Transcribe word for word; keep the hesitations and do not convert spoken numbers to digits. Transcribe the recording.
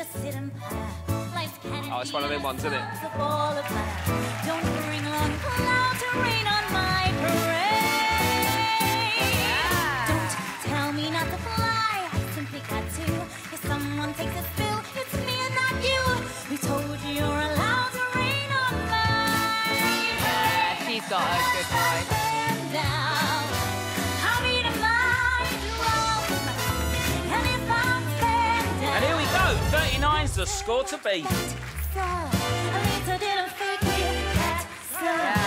just sit and pie. Life's cat and Oh, it's one of them ones, isn't it? Don't bring along cloud to rain on my parade. Yeah. Don't tell me not to fly. I simply got to. If someone takes a spill, it's me and not you. We told you you're allowed to rain on mine. Yeah, she's got a good voice. Down. I'll be the mind you wrong. And if I'm stand down. And here we go. thirty-nine's the score to beat. So, a little didn't fake it. That's so. Yeah.